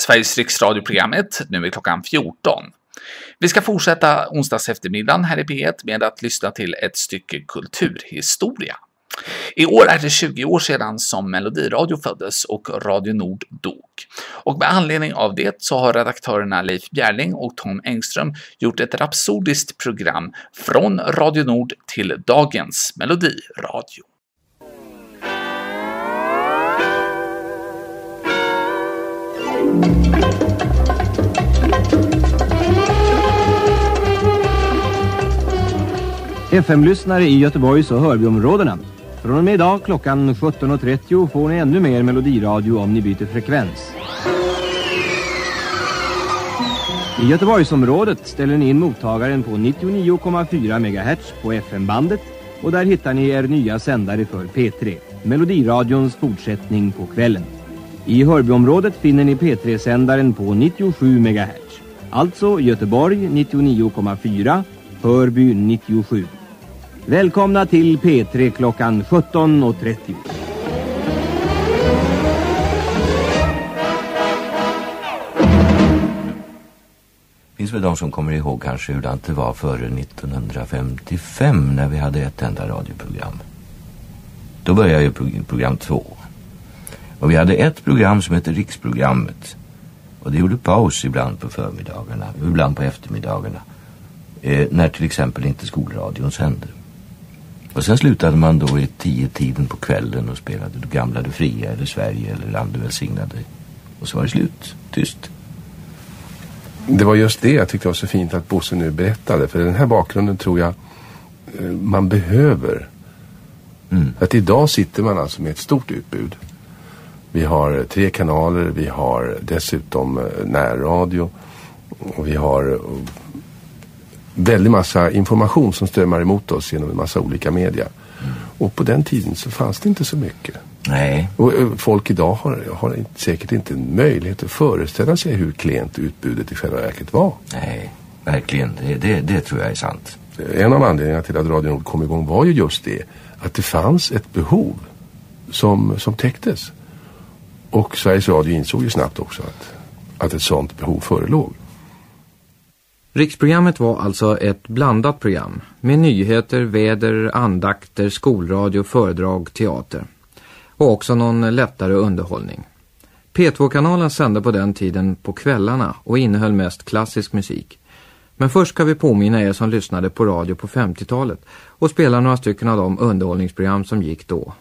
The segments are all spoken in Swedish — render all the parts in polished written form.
Sveriges riksradioprogrammet. Nu är klockan 14. Vi ska fortsätta onsdags eftermiddagen här i P1 med att lyssna till ett stycke kulturhistoria. I år är det 20 år sedan som Melodiradio föddes och Radio Nord dog. Och med anledning av det så har redaktörerna Leif Bjärling och Tom Engström gjort ett rapsodiskt program från Radio Nord till dagens Melodiradio. FM-lyssnare i Göteborgs och Hörbyområdena. Från och med idag klockan 17.30 får ni ännu mer Melodiradio om ni byter frekvens. I Göteborgsområdet ställer ni in mottagaren på 99,4 MHz på FM-bandet och där hittar ni er nya sändare för P3, Melodiradions fortsättning på kvällen. I Hörbyområdet finner ni P3-sändaren på 97 MHz, alltså Göteborg 99,4, Hörby 97. Välkomna till P3 klockan 17.30. Finns väl de som kommer ihåg kanske hur det var före 1955 när vi hade ett enda radioprogram. Då började ju program 2. Och vi hade ett program som heter Riksprogrammet. Och det gjorde paus ibland på förmiddagarna, ibland på eftermiddagarna. När till exempel inte skolradion sände. Och sen slutade man då i 10-tiden på kvällen och spelade Du gamla, du fria eller Sverige eller Land du välsignade. Och så var det slut, tyst. Det var just det jag tyckte var så fint att Bosse nu berättade. För den här bakgrunden tror jag man behöver. Att idag sitter man alltså med ett stort utbud. Vi har 3 kanaler, vi har dessutom närradio och vi har väldigt massa information som strömmar emot oss genom en massa olika media. Och på den tiden så fanns det inte så mycket. Nej. Och folk idag har säkert inte en möjlighet att föreställa sig hur klent utbudet i själva verket var. Nej, verkligen. Det tror jag är sant. En av anledningarna till att Radio Nord kom igång var ju just det. Att det fanns ett behov som täcktes. Och Sveriges Radio insåg ju snabbt också att ett sånt behov förelåg. Riksprogrammet var alltså ett blandat program med nyheter, väder, andakter, skolradio, föredrag, teater och också någon lättare underhållning. P2-kanalen sände på den tiden på kvällarna och innehöll mest klassisk musik. Men först ska vi påminna er som lyssnade på radio på 50-talet och spela några stycken av de underhållningsprogram som gick då.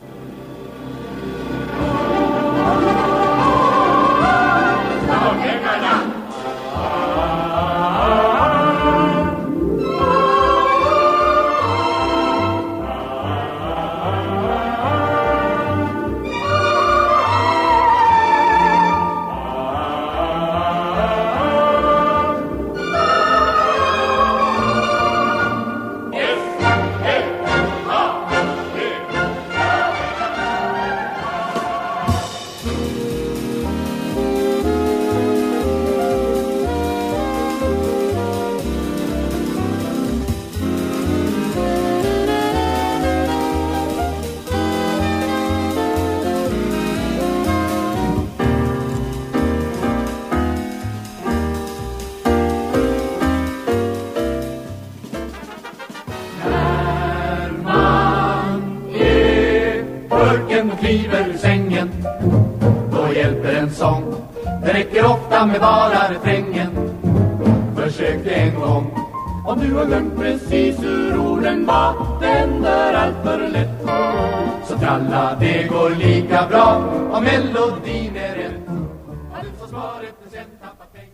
Kliver ur sängen, då hjälper en sång. Det räcker ofta med bara refrängen. Försök det en gång. Om du har glömt precis hur orden var, det händer allt för lätt. Så tralla, det går lika bra om melodin är rätt. Har du fått svaret och sen tappat pengar?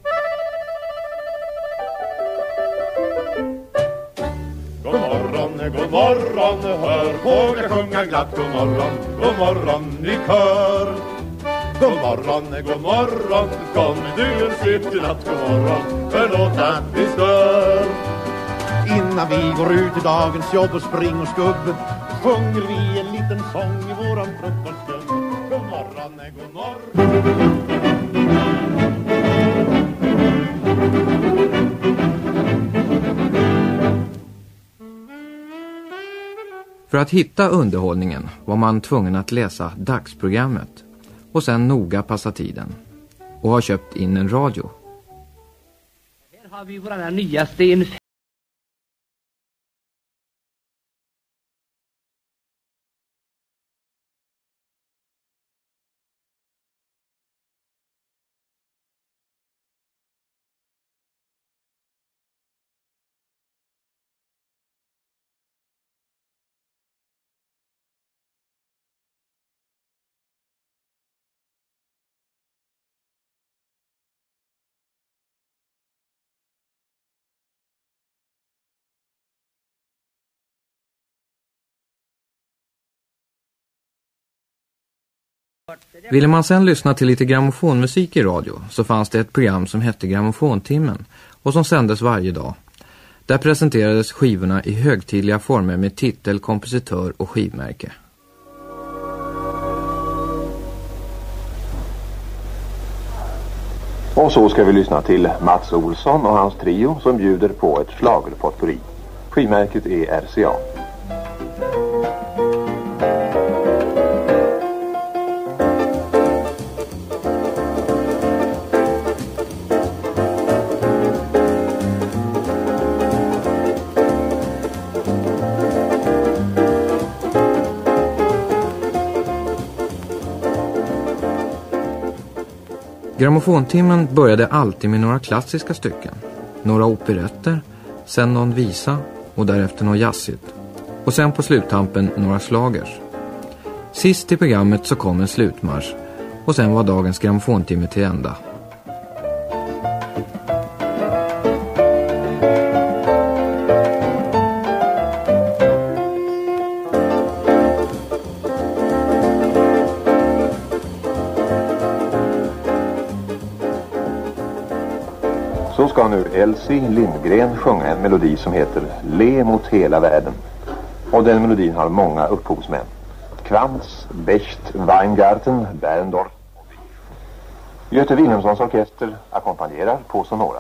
God morgon, hör fåglar sjunga glatt. God morgon i kör. God morgon, kom du en syftig natt. God morgon, förlåt att vi stör. Innan vi går ut i dagens jobb och spring och skubb, sjunger vi en liten sång i våran frukoststund. God morgon. För att hitta underhållningen var man tvungen att läsa dagsprogrammet och sen noga passa tiden. och har köpt in en radio. Här har vi våra nyaste Ville man sen lyssna till lite grammofonmusik i radio så fanns det ett program som hette Grammofontimmen och som sändes varje dag. Där presenterades skivorna i högtidliga former med titel, kompositör och skivmärke. Och så ska vi lyssna till Mats Olsson och hans trio som bjuder på ett schlagerpotpurri. Skivmärket är RCA. Grammofontimmen började alltid med några klassiska stycken. Några operetter, sen någon visa och därefter något jazzigt. Och sen på sluttampen några slagers. Sist i programmet så kom en slutmarsch och sen var dagens grammofontimme till ända. Så ska nu Elsie Lindgren sjunga en melodi som heter Le mot hela världen. Och den melodin har många upphovsmän. Krantz, Becht, Weingarten, Berndorf. Göte Wilhelmssons orkester ackompanjerar på sonora.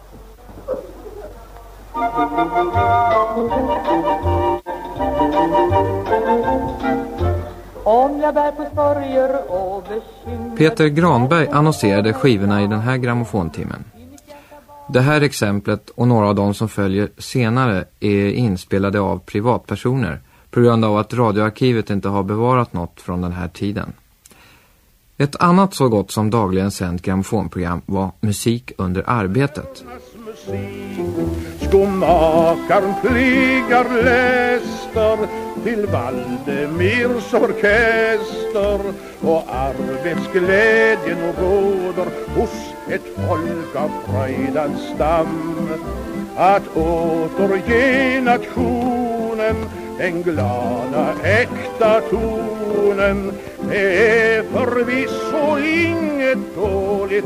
Peter Granberg annonserade skivorna i den här grammofontimmen. Det här exemplet och några av de som följer senare är inspelade av privatpersoner på grund av att radioarkivet inte har bevarat något från den här tiden. Ett annat så gott som dagligen sänt grammofonprogram var Musik under arbetet. Skomakaren flyger läster till Valdemirs orkester och arbetsglädjen och råder hos ett folk av fröjdans stam att återge nationen den glada äkta tonen. Det är förvisso inget dåligt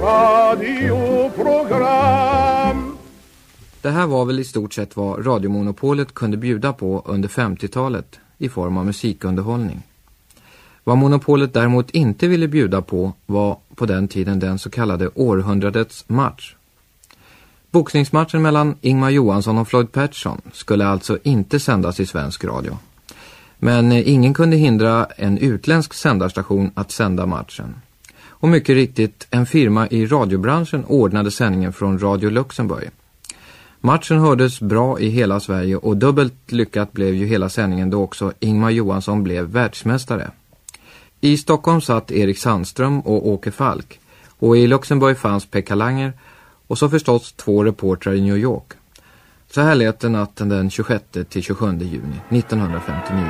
radioprogram. Det här var väl i stort sett vad radiomonopolet kunde bjuda på under 50-talet i form av musikunderhållning. Vad monopolet däremot inte ville bjuda på var på den tiden den så kallade århundradets match. Boxningsmatchen mellan Ingmar Johansson och Floyd Patterson skulle alltså inte sändas i svensk radio. Men ingen kunde hindra en utländsk sändarstation att sända matchen. Och mycket riktigt, en firma i radiobranschen ordnade sändningen från Radio Luxemburg. Matchen hördes bra i hela Sverige och dubbelt lyckat blev ju hela sändningen då också Ingmar Johansson blev världsmästare. I Stockholm satt Erik Sandström och Åke Falk och i Luxemburg fanns Pekka Langer och så förstås 2 reportrar i New York. Så här lät det natten den 26 till 27 juni 1959.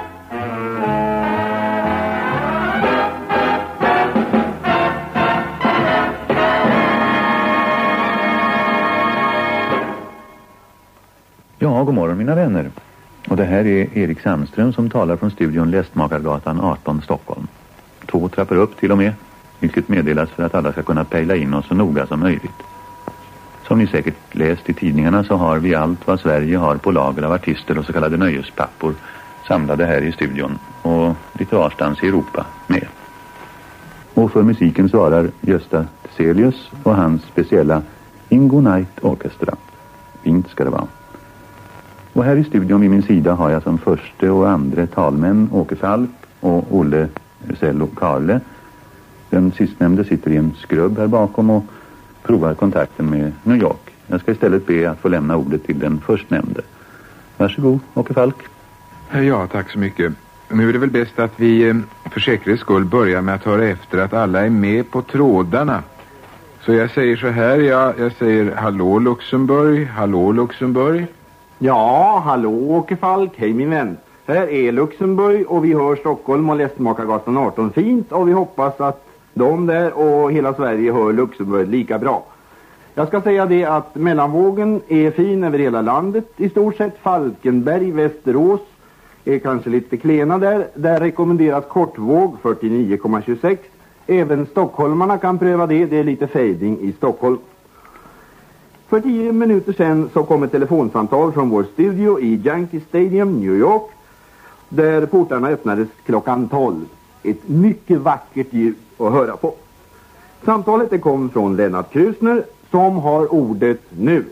Ja, god morgon mina vänner. Och det här är Erik Sandström som talar från studion Lästmakargatan 18 Stockholm. 2 trappor upp till och med, vilket meddelas för att alla ska kunna pejla in oss så noga som möjligt. Som ni säkert läst i tidningarna så har vi allt vad Sverige har på lager av artister och så kallade nöjespappor samlade här i studion och lite varstans i Europa med. Och för musiken svarar Gösta Teselius och hans speciella Ingo Night Orchestra. Fint ska det vara. Och här i studion vid min sida har jag som förste och andra talmän Åke Falk och Olle Cello Karle Den sistnämnde sitter i en skrubb här bakom och provar kontakten med New York. Jag ska istället be att få lämna ordet till den förstnämnde. Varsågod, Åke Falk. Ja, tack så mycket. Nu är det väl bäst att vi för säkerhets skull börjar med att höra efter att alla är med på trådarna. Så jag säger så här, jag säger hallå Luxemburg, hallå Luxemburg. Ja, hallå Åke Falk, hej min vän. Här är Luxemburg och vi hör Stockholm och Lästmakargatan 18 fint och vi hoppas att de där och hela Sverige hör Luxemburg lika bra. Jag ska säga det att mellanvågen är fin över hela landet. I stort sett Falkenberg, Västerås är kanske lite klena där. Där rekommenderas kortvåg 49,26. Även stockholmarna kan pröva det. Det är lite fading i Stockholm. För 10 minuter sedan så kom ett telefonsamtal från vår studio i Yankee Stadium, New York. Där portarna öppnades klockan 12. Ett mycket vackert ljud att höra på. Samtalet det kom från Lennart Krusner som har ordet nu.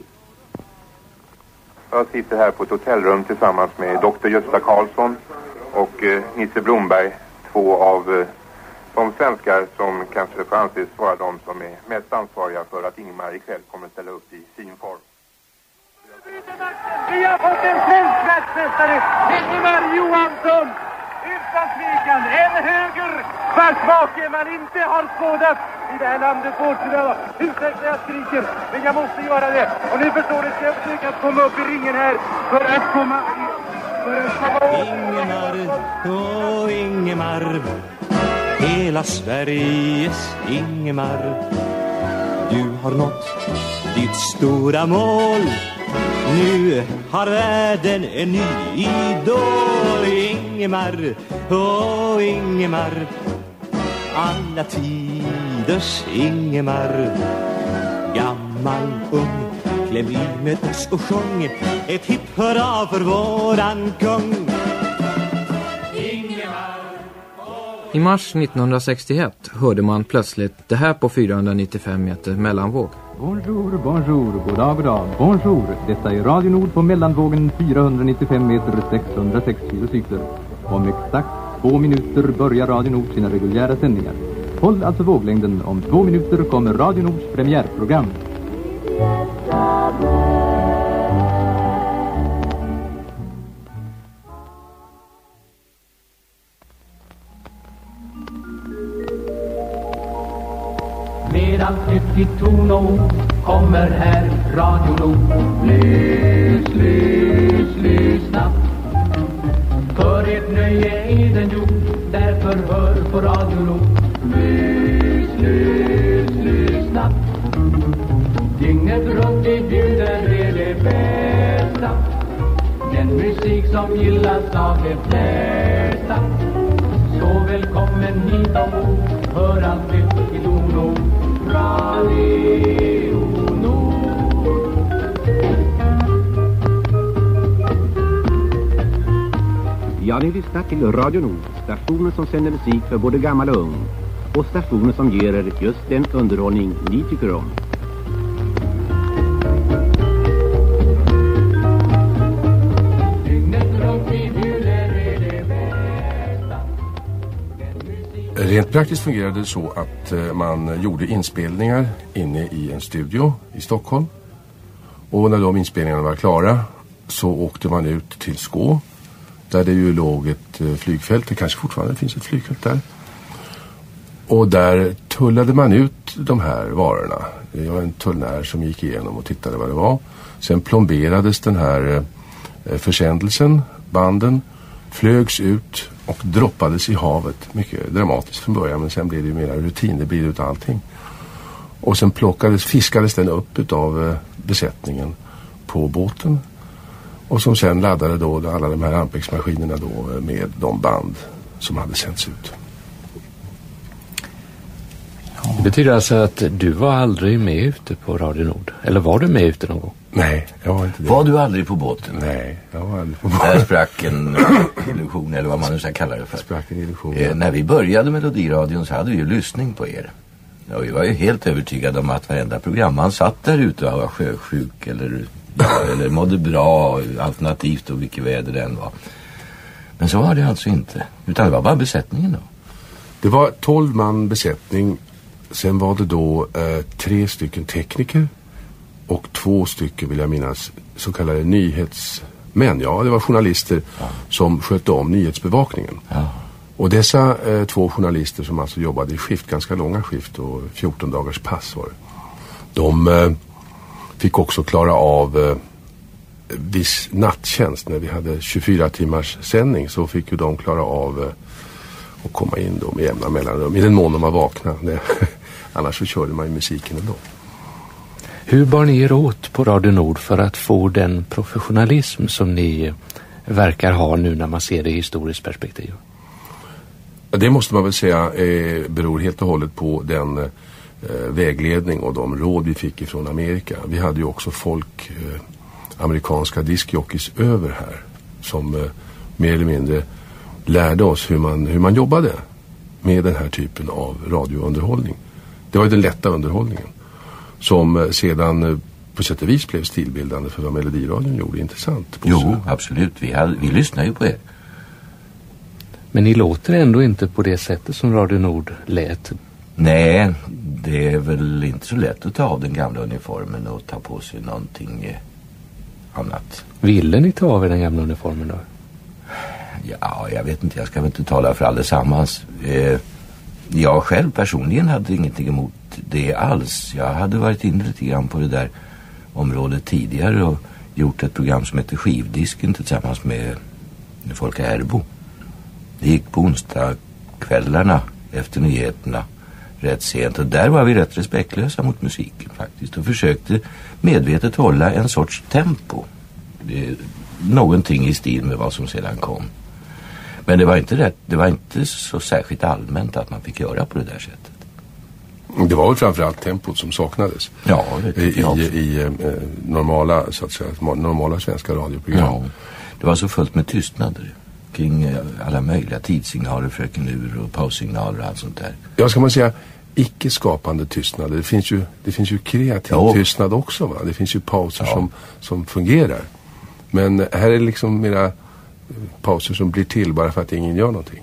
Jag sitter här på ett hotellrum tillsammans med Dr. Gösta Karlsson och Nisse Blomberg. Två av de svenskar som kanske får anses vara de som är mest ansvariga för att Ingemar ikväll kommer att ställa upp i sin form. Vi har fått en svensk världsmästare, Ingemar Johansson. Utan tvekan, en höger vars make man inte har skådat i det här landet på åtskilliga. Ursäkta jag skriker, men jag måste göra det. Och nu förstår du, ska jag försöka komma upp i ringen här för att komma Ingemar, åh Ingemar, hela Sveriges Ingemar. Du har nått ditt stora mål. Nu har världen en ny idol. Ingemar, åh Ingemar, alla tiders Ingemar. Gammal, ung, kläm i med oss och sjung ett hipp hurra för våran kung. I mars 1961 hörde man plötsligt det här på 495 meter mellanvåg. Bonjour, bonjour, god dag, bonjour. Detta är Radio Nord på mellanvågen 495 meter 606 kilocykler. Om exakt 2 minuter börjar Radio Nord sina reguljära sändningar. Håll alltså våglängden, om 2 minuter kommer Radio Nords premiärprogram. Medan ut i ton kommer här Radio Nord. Lyssna. För ert nöje är den gjord, därför hör på Radio Nord. Lyssna. Dygnet runt i bjuder är det bästa. Den musik som gillas av de flesta. Så välkommen hit ombord, hör allt nytt i Dono. Radio Nord. Ja, ni lyssnar till Radio Nord, stationen som sänder musik för både gammal och ung. Och stationen som ger er just den underhållning ni tycker om. Rent praktiskt fungerade det så att man gjorde inspelningar inne i en studio i Stockholm. Och när de inspelningarna var klara så åkte man ut till Skå. Där det ju låg ett flygfält, det kanske fortfarande finns ett flygfält där. Och där tullade man ut de här varorna. Det var en tullnär som gick igenom och tittade vad det var. Sen plomberades den här försändelsen, banden, flögs ut och droppades i havet. Mycket dramatiskt från början, men sen blev det ju mer rutin, det blir ut allting. Och sen fiskades den upp av besättningen på båten. Och som sen laddade då alla de här Ampex-maskinerna då med de band som hade sänts ut. Det betyder alltså att du var aldrig med ute på Radio Nord? Eller var du med ute någon gång? Nej, jag var inte det. Var du aldrig på båten? Nej, jag var aldrig på båten. Där sprack en illusion, eller vad man nu ska kalla det för. Sprack en illusion. När vi började Melodiradion så hade vi ju lyssning på er. Ja, vi var ju helt övertygade om att varenda program man satt där ute och var sjösjuk eller mådde bra, alternativt och vilket väder det än var. Men så var det alltså inte. Utan det var bara besättningen då. Det var 12 man besättning. Sen var det då 3 stycken tekniker och 2 stycken, vill jag minnas, så kallade nyhetsmän. Ja, det var journalister som skötte om nyhetsbevakningen. Och dessa 2 journalister som alltså jobbade i skift, ganska långa skift och 14 dagars pass var det. De fick också klara av viss nattjänst. När vi hade 24 timmars sändning så fick ju de klara av att komma in då med jämna mellanrum. I den mån de var vakna. Annars så körde man ju musiken ändå. Hur bar ni er åt på Radio Nord för att få den professionalism som ni verkar ha nu när man ser det i historiskt perspektiv? Det måste man väl säga beror helt och hållet på den vägledning och de råd vi fick ifrån Amerika. Vi hade ju också folk, amerikanska diskjockeys över här som mer eller mindre lärde oss hur man jobbade med den här typen av radiounderhållning. Det var ju den lätta underhållningen som sedan på sätt och vis blev stilbildande för vad Melodiradion gjorde intressant. Jo, absolut. Vi lyssnar ju på er. Men ni låter ändå inte på det sättet som Radio Nord lät. Nej, det är väl inte så lätt att ta av den gamla uniformen och ta på sig någonting annat. Ville ni ta av er den gamla uniformen då? Ja, jag vet inte. Jag ska väl inte tala för allesammans. Jag själv personligen hade ingenting emot det alls. Jag hade varit inne lite grann på det där området tidigare och gjort ett program som heter Skivdisken tillsammans med Folke Erbo. Det gick på onsdag kvällarna efter nyheterna rätt sent och där var vi rätt respektlösa mot musiken faktiskt och försökte medvetet hålla en sorts tempo. Någonting i stil med vad som sedan kom. Men det var inte så särskilt allmänt att man fick göra på det där sättet. Det var väl framförallt tempot som saknades. Ja, i normala, så att säga, normala svenska radioprogram. Ja, det var så fullt med tystnader kring alla möjliga tidssignaler, fröken ur och paussignaler och allt sånt där. Ja, ska man säga icke-skapande tystnader. Det finns ju kreativ tystnad också, va? Det finns ju pauser som fungerar. Men här är det liksom mera pauser som blir till bara för att ingen gör någonting.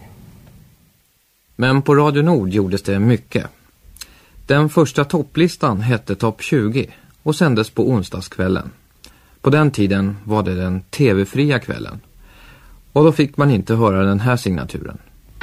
Men på Radio Nord gjordes det mycket. Den första topplistan hette Topp 20 och sändes på onsdagskvällen. På den tiden var det den tv-fria kvällen. Och då fick man inte höra den här signaturen.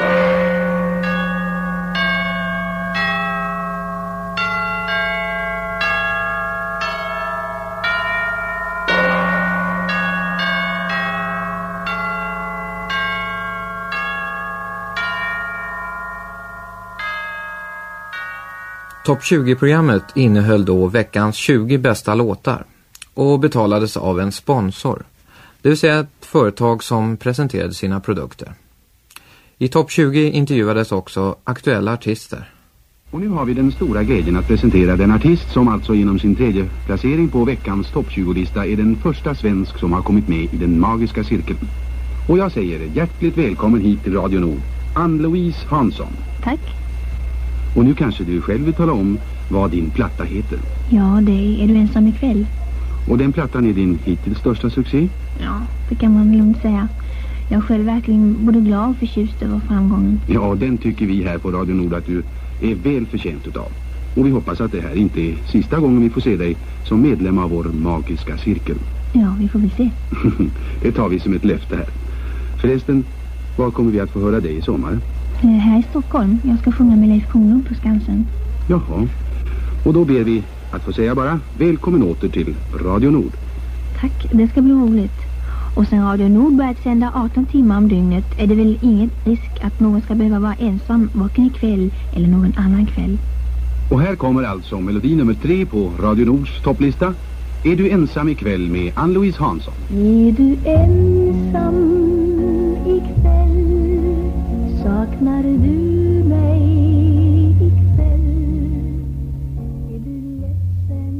Topp 20-programmet innehöll då veckans 20 bästa låtar och betalades av en sponsor, det vill säga ett företag som presenterade sina produkter. I Topp 20 intervjuades också aktuella artister. Och nu har vi den stora glädjen att presentera den artist som alltså genom sin 3:e placering på veckans Topp 20-lista är den första svensk som har kommit med i den magiska cirkeln. Och jag säger hjärtligt välkommen hit till Radio Nord, Ann-Louise Hansson. Tack. Och nu kanske du själv vill tala om vad din platta heter. Ja, det är Du ensam ikväll. Och den plattan är din hittills största succé? Ja, det kan man lugnt säga. Jag är själv verkligen både glad och förtjust över framgången. Ja, den tycker vi här på Radio Nord att du är väl förtjänt utav. Och vi hoppas att det här inte är sista gången vi får se dig som medlem av vår magiska cirkel. Ja, vi får väl se. Det tar vi som ett löfte här. Förresten, var kommer vi att få höra dig i sommar? Här i Stockholm. Jag ska sjunga med Leif Kronlund på Skansen. Jaha. Och då ber vi att få säga bara välkommen åter till Radio Nord. Tack, det ska bli roligt. Och sen Radio Nord börjat sända 18 timmar om dygnet är det väl ingen risk att någon ska behöva vara ensam varken ikväll eller någon annan kväll. Och här kommer alltså melodi nummer 3 på Radio Nords topplista. Är du ensam ikväll med Ann-Louise Hansson? Är du ensam ikväll? Saknar du mig ikväll? Är du ledsen?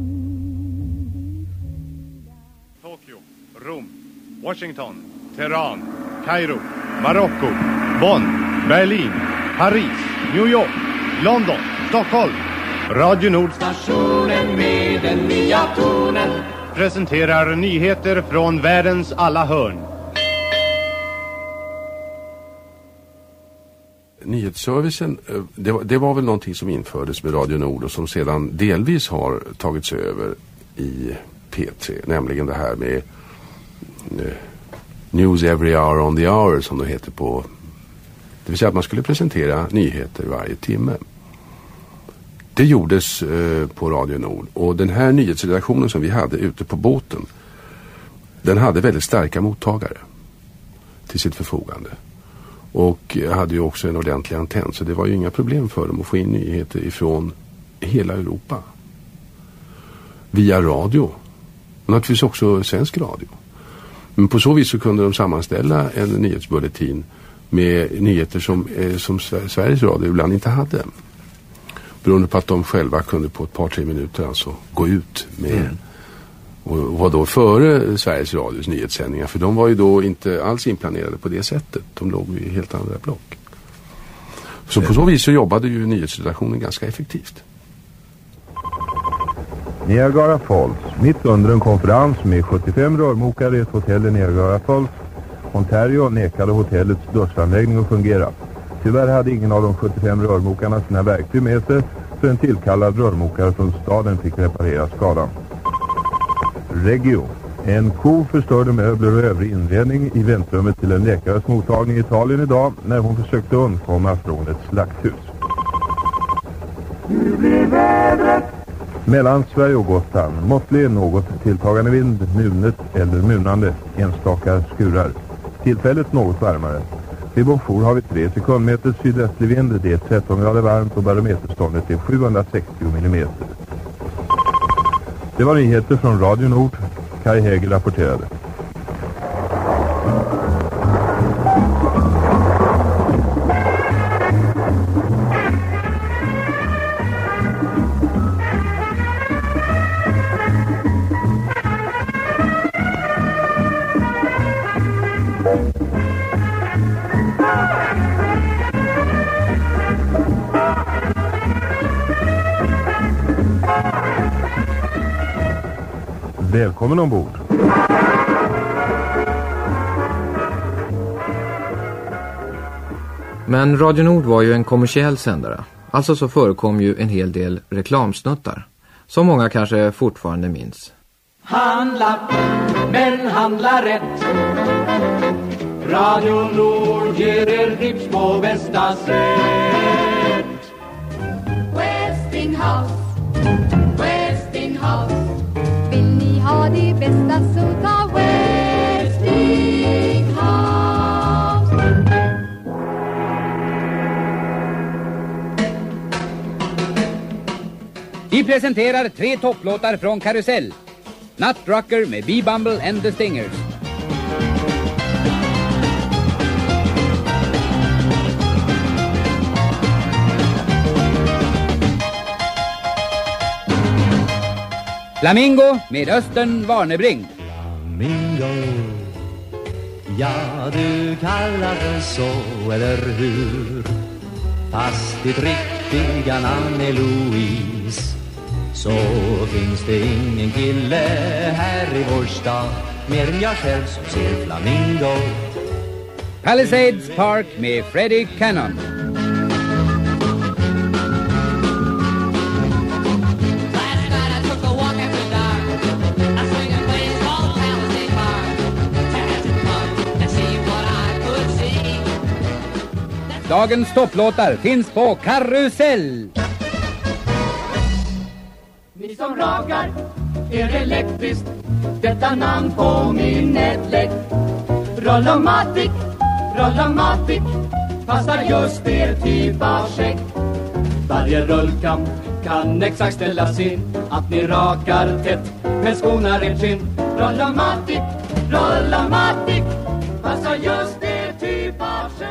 Tokyo, Rom, Washington, Teheran, Kairo, Marocko, Bonn, Berlin, Paris, New York, London, Stockholm. Radio Nordstationen med den nya tonen presenterar nyheter från världens alla hörn. nyhetsservicen, det var väl någonting som infördes med Radio Nord och som sedan delvis har tagits över i P3, nämligen det här med News Every Hour on the Hour som det heter på, det vill säga att man skulle presentera nyheter varje timme. Det gjordes på Radio Nord, och den här nyhetsredaktionen som vi hade ute på båten, den hade väldigt starka mottagare till sitt förfogande. Och hade ju också en ordentlig antenn, så det var ju inga problem för dem att få in nyheter ifrån hela Europa. Via radio. Och naturligtvis också svensk radio. Men på så vis så kunde de sammanställa en nyhetsbulletin med nyheter som Sveriges Radio ibland inte hade. Beroende på att de själva kunde på ett par, 3 minuter alltså gå ut med och var då före Sveriges Radios nyhetssändningar, för de var ju då inte alls inplanerade på det sättet. De låg i helt andra block. Så på så vis så jobbade ju nyhetsredaktionen ganska effektivt. Niagara Falls, mitt under en konferens med 75 rörmokare i ett hotell i Niagara Falls. Ontario nekade hotellets dussanläggning att fungera. Tyvärr hade ingen av de 75 rörmokarna sina verktyg med sig, så en tillkallad rörmokare från staden fick reparera skadan. Regio. En ko förstörde möbler och övrig inredning i väntrummet till en läkares mottagning i Italien idag när hon försökte undkomma från ett slakthus. Nu blir vädret. Mellan Sverige och Gotland måttlig något tilltagande vind, munet eller munande, enstaka skurar. Tillfället något varmare. Vid Bonjour har vi 3 sekundmeter sydöstlig vind, det är 13 grader varmt och barometerståndet är 760 mm. Det var nyheter från Radio Nord. Kai Häger rapporterade. Välkommen ombord. Men Radio Nord var ju en kommersiell sändare. Alltså så förekom ju en hel del reklamsnuttar. Som många kanske fortfarande minns. Handla, men handla rätt. Radio Nord ger er tips på bästa sätt. Westinghouse, Westinghouse. Vill ni ha det bästa så ta Westinghouse. Vi presenterar 3 topplåtar från Karusell. Nutrucker med Bee-Bumble and the Stingers. Flamingo med Östen Warnerbring. Flamingo, ja du kallar det så, eller hur? Fast ditt riktiga namn är Louise, så finns det ingen kille här i vår stad mer än jag själv som ser flamingo. Palisades Park med Freddie Cannon. Dagens topplåtar finns på Karusell. Ni som rakar er elektriskt, detta namn på minnet lätt. Rollomatic, Rollomatic, passar just er typ av skäck. Varje rullkam kan exakt ställas in, att ni rakar tätt med skonar ert skinn. Rollomatic, Rollomatic, passar just er typ av skäck.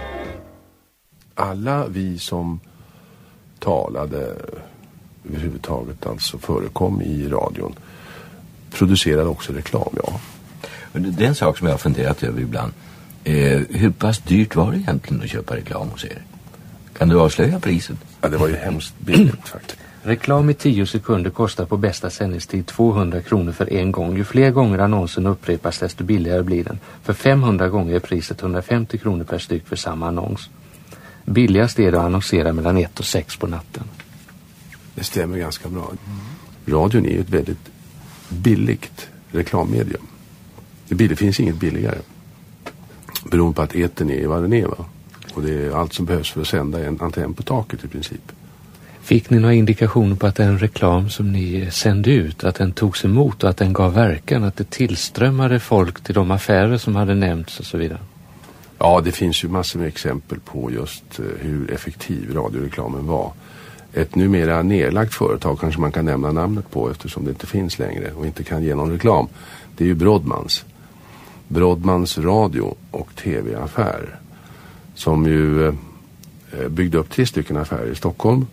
Alla vi som talade överhuvudtaget alltså förekom i radion producerade också reklam, ja. Det är en sak som jag har funderat över ibland. Hur pass dyrt var det egentligen att köpa reklam hos er? Kan du avslöja priset? Ja, det var ju hemskt billigt faktiskt. Reklam i 10 sekunder kostar på bästa sändningstid 200 kronor för en gång. Ju fler gånger annonsen upprepas desto billigare blir den. För 500 gånger är priset 150 kronor per styck för samma annons. Billigast är det att annonsera mellan 1 och 6 på natten. Det stämmer ganska bra. Radion är ju ett väldigt billigt reklammedium. Det finns inget billigare. Beroende på att etern är vad den är, va? Och det är allt som behövs för att sända en antenn på taket i princip. Fick ni några indikationer på att den reklam som ni sände ut, att den togs emot och att den gav verkan, att det tillströmmade folk till de affärer som hade nämnts och så vidare? Ja, det finns ju massor med exempel på just hur effektiv radioreklamen var. Ett numera nedlagt företag kanske man kan nämna namnet på eftersom det inte finns längre och inte kan ge någon reklam. Det är ju Brodmans. Brodmans radio- och tv-affär som ju byggde upp 3 stycken affärer i Stockholm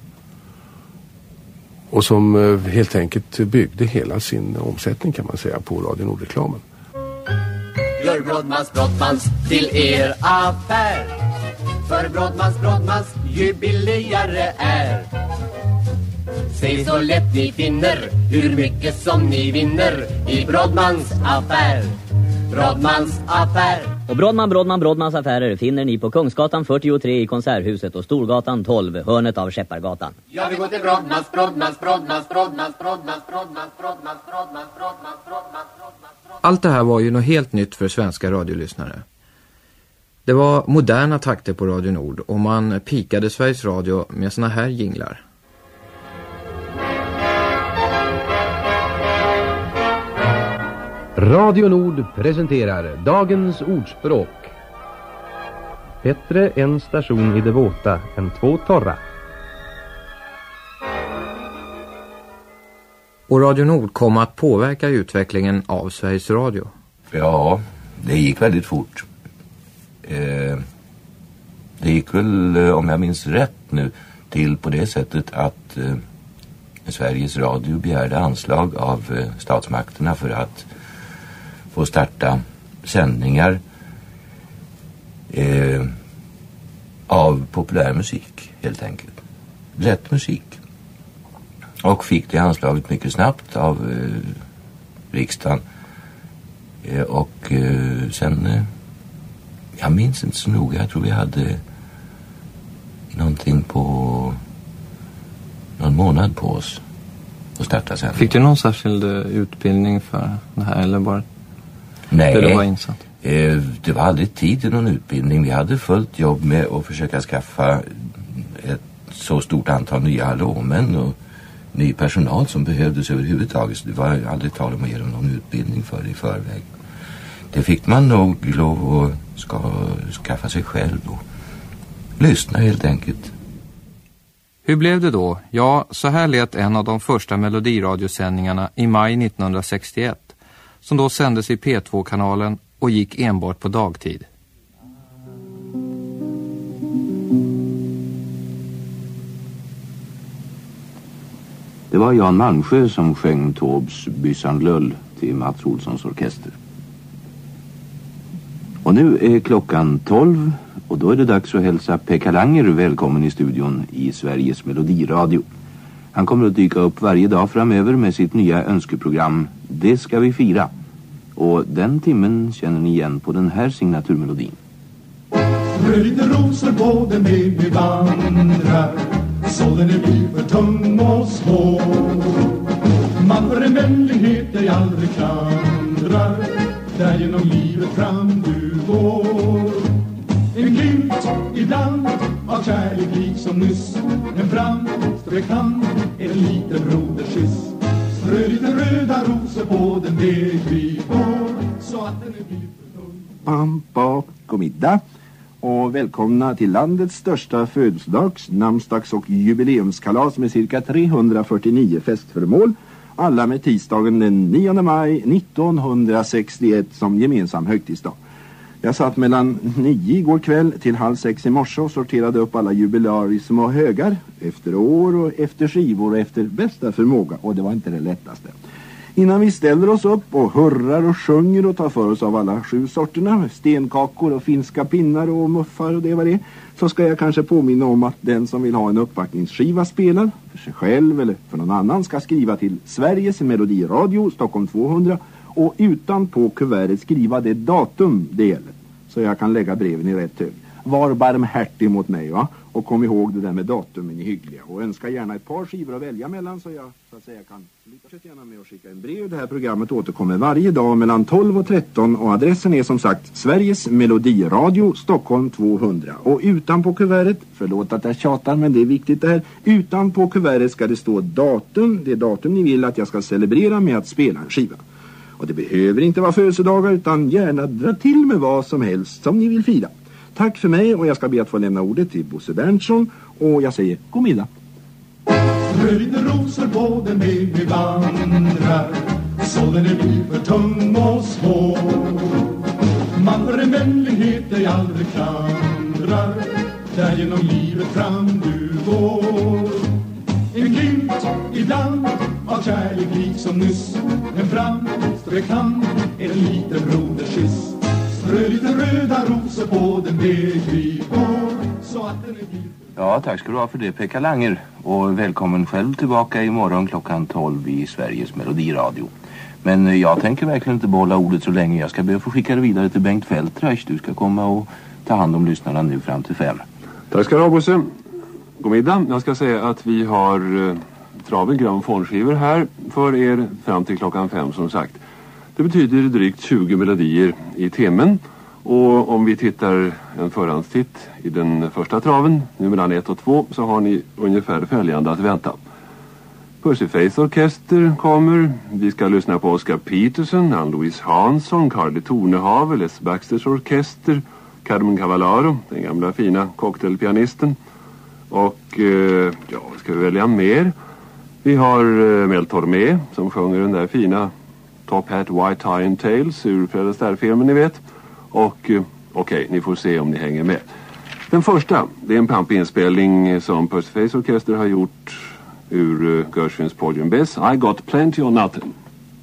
och som helt enkelt byggde hela sin omsättning kan man säga på Radio Nord-reklamen. Gör Brodmans till er affär. För Brodmans ju billigare är. Säg så lätt ni finner hur mycket som ni vinner i Brodmans affär. Brodmans affär. Och Brodmans affärer finner ni på Kungsgatan 43 i Konserthuset och Storgatan 12, hörnet av Skeppargatan. Ja, vi går till Brodmans. Allt det här var ju något helt nytt för svenska radiolyssnare. Det var moderna takter på Radio Nord och man pikade Sveriges Radio med såna här jinglar. Radio Nord presenterar dagens ordspråk. Bättre en station i det våta än 2 torra. Och Radio Nord kom att påverka utvecklingen av Sveriges Radio. Ja, det gick väldigt fort. Det gick väl, om jag minns rätt nu, till på det sättet att Sveriges Radio begärde anslag av statsmakterna för att få starta sändningar av populär musik helt enkelt. Lätt musik. Och fick det anslaget mycket snabbt av riksdagen. Och sen, jag minns inte så noga, jag tror vi hade någonting på någon månad på oss att starta sändningar. Fick du någon särskild utbildning för det här eller bara? Nej, det var insatt? Det var aldrig tid till någon utbildning. Vi hade fullt jobb med att försöka skaffa ett så stort antal nya hallåmän och ny personal som behövdes överhuvudtaget. Så det var aldrig tal om att ge dem någon utbildning för det i förväg. Det fick man nog lov att skaffa sig själv och lyssna helt enkelt. Hur blev det då? Ja, så här lät en av de första melodiradiosändningarna i maj 1961 som då sändes i P2-kanalen och gick enbart på dagtid. Det var Jan Malmsjö som sjöng Taubes Byssan Lull till Mats Olssons orkester. Och nu är klockan 12 och då är det dags att hälsa Pekka Langer välkommen i studion i Sveriges Melodiradio. Han kommer att dyka upp varje dag framöver med sitt nya önskeprogram Det ska vi fira. Och den timmen känner ni igen på den här signaturmelodin. Rör lite rosor på den med vi vandrar, så den är blir för tung och svår. Man för en vänlighet jag aldrig klandrar, där genom livet fram du går. En glimt ibland av kärlek liksom nyss, en framsträckt hand, en liten broderskyss. Strö lite röda rosor på den väg vi går, så att den är blir för tung. Pampa, god middag och välkomna till landets största födelsedags, namnsdags och jubileumskalas med cirka 349 festföremål. Alla med tisdagen den 9 maj 1961 som gemensam högtidsdag. Jag satt mellan 9 igår kväll till 5:30 i morse och sorterade upp alla jubilarer i små högar efter år och efter skivor och efter bästa förmåga, och det var inte det lättaste. Innan vi ställer oss upp och hurrar och sjunger och tar för oss av alla 7 sorterna, stenkakor och finska pinnar och muffar och det var det, så ska jag kanske påminna om att den som vill ha en uppbackningsskiva spelar för sig själv eller för någon annan ska skriva till Sveriges Melodiradio, Stockholm 200, och utan på kuvertet skriva det datum det gäller, så jag kan lägga breven i rätt hög. var barmhärtig mot mig, va? Och kom ihåg det där med datumen i hyggliga. Och önska gärna ett par skivor att välja mellan så jag så att säga kan lycka gärna med att skicka en brev. Det här programmet återkommer varje dag mellan 12 och 13 och adressen är som sagt Sveriges Melodiradio, Stockholm 200. Och utanpå kuvertet, förlåt att jag tjatar men det är viktigt det här, utanpå kuvertet ska det stå datum, det datum ni vill att jag ska celebrera med att spela en skiva. Och det behöver inte vara födelsedagar utan gärna dra till med vad som helst som ni vill fira. Tack för mig och jag ska be att få lämna ordet till Bosse Berntsson och jag säger god middag. Röda rosor på den väg vi vandrar, så den är vi för tung och svår. Man för en vänlighet dig aldrig klandrar, där genom livet fram du går. En glimt ibland av kärlek liksom nyss, en framsträckt hand, en liten broderskyss. Strö lite röda rosor på den väg vi går, så att den är blir. Ja, tack ska du ha för det, Pekka Langer. Och välkommen själv tillbaka imorgon klockan 12 i Sveriges Melodiradio. Men jag tänker verkligen inte behålla ordet så länge. Jag ska be att få skicka det vidare till Bengt Feldtrasch. Du ska komma och ta hand om lyssnarna nu fram till 5. Tack ska du ha, Bosse. God middag. Jag ska säga att vi har traven grammofonskivor här för er fram till klockan 5 som sagt. Det betyder drygt 20 melodier i timmen. Och om vi tittar en förhandstitt i den första traven, nu mellan 1 och 2, så har ni ungefär följande att vänta. Percy-Faith Orkester kommer. Vi ska lyssna på Oscar Peterson, Ann-Louise Hansson, Carly Tornehave, Les Baxters Orkester, Carmen Cavallaro, den gamla fina cocktailpianisten. Och ja, ska vi välja mer? Vi har Mel Tormé som sjunger den där fina Top Hat White Tie and Tails ur Fred Astaire-filmen ni vet. Och okej, ni får se om ni hänger med. Den första, det är en pampinspelning som Percy-Faith Orkester har gjort ur Gershwins Porgy and Bess, I Got Plenty or Nothing.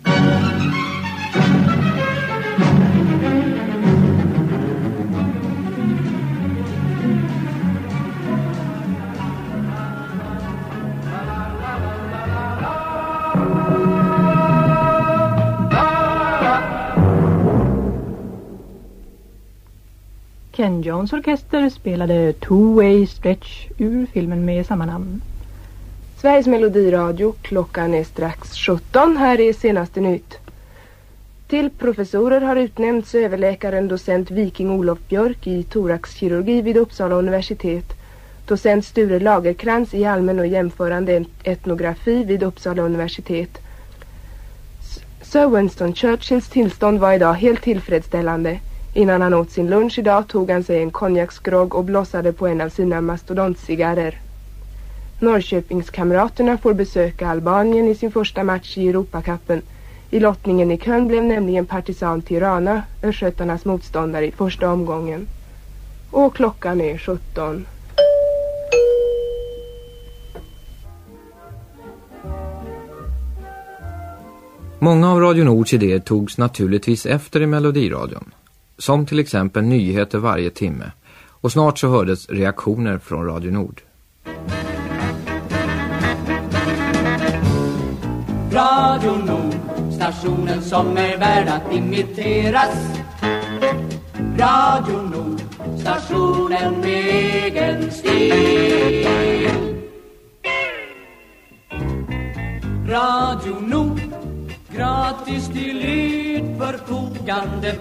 Ken Jones orkester spelade Two-Way Stretch ur filmen med samma namn. Sveriges Melodiradio, klockan är strax 17, här är senaste nytt. Till professorer har utnämnts överläkaren docent Viking Olof Björk i thoraxkirurgi vid Uppsala universitet, docent Sture Lagerkrans i allmän och jämförande etnografi vid Uppsala universitet. Sir Winston Churchills tillstånd var idag helt tillfredsställande. Innan han åt sin lunch idag tog han sig en konjaksgrogg och blossade på en av sina mastodontcigarrer. Norrköpingskamraterna får besöka Albanien i sin första match i Europacupen. I lottningen i Köln blev nämligen Partisan Tirana, östgötarnas motståndare i första omgången. Och klockan är 17. Många av Radio Nords idéer togs naturligtvis efter i Melodiradion. Som till exempel nyheter varje timme. Och snart så hördes reaktioner från Radio Nord. Radio Nord, stationen som är värd att imiteras. Radio Nord, stationen med egen stil. Radio Nord, gratis till ert förfogande.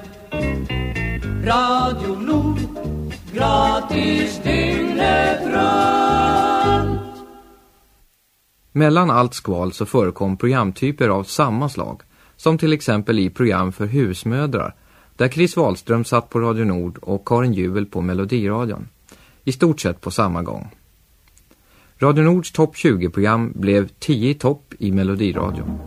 Radio Nord, gratis dygnet runt. Mellan allt skval så förekom programtyper av samma slag, som till exempel i program för husmödrar, där Chris Wahlström satt på Radio Nord och Karin Juel på Melodiradion, i stort sett på samma gång. Radio Nords topp 20-program blev 10 i topp i Melodiradion.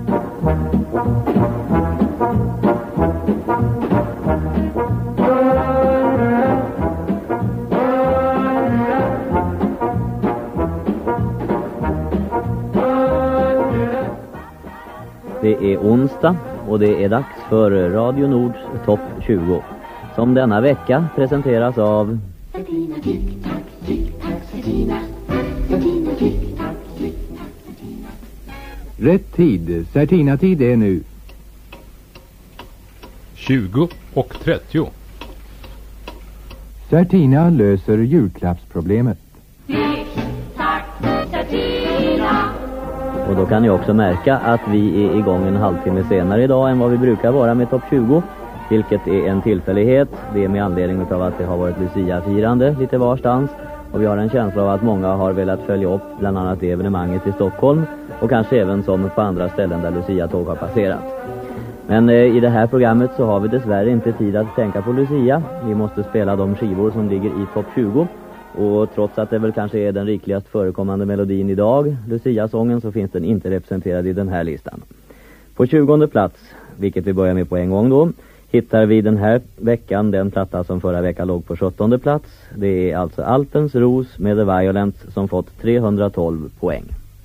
Det är onsdag och det är dags för Radio Nords topp 20 som denna vecka presenteras av Certina, tick-tack, tick-tack, Certina. Certina, tick-tack, tick-tack, Certina. Rätt tid, Certina-tid är nu 20:30. Certina löser julklappsproblemet. Tack, Certina. Och då kan ni också märka att vi är igång en halvtimme senare idag än vad vi brukar vara med Topp 20. Vilket är en tillfällighet. Det är med anledning av att det har varit Lucia-firande lite varstans. Och vi har en känsla av att många har velat följa upp bland annat det evenemanget i Stockholm. Och kanske även som på andra ställen där Lucia-tåg har passerat. Men i det här programmet så har vi dessvärre inte tid att tänka på Lucia. Vi måste spela de skivor som ligger i Topp 20. Och trots att det väl kanske är den rikligast förekommande melodin idag, Lucia-sången, så finns den inte representerad i den här listan. På 20:e plats, vilket vi börjar med på en gång då, hittar vi den här veckan den platta som förra veckan låg på 17:e plats. Det är alltså Alpens Ros med The Violence som fått 312 poäng.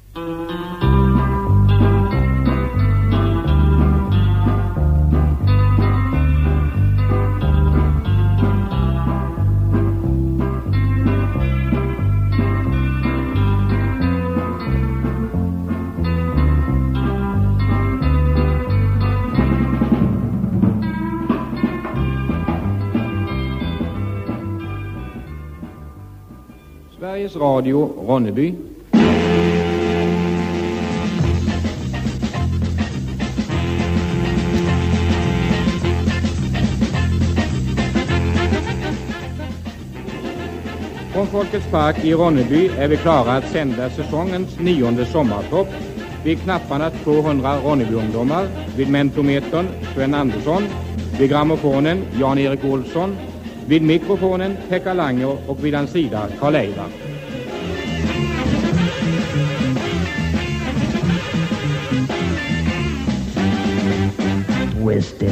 Sveriges Radio, Ronneby. Från Folkets park i Ronneby är vi klara att sända säsongens 9:e sommartopp. Vid knapparna 200 Ronneby-ungdomar, vid mentometern Sven Andersson, vid grammofonen Jan-Erik Olsson, vid mikrofonen Pekka Langer och vid hans sida Karl Eivar. Wisdom.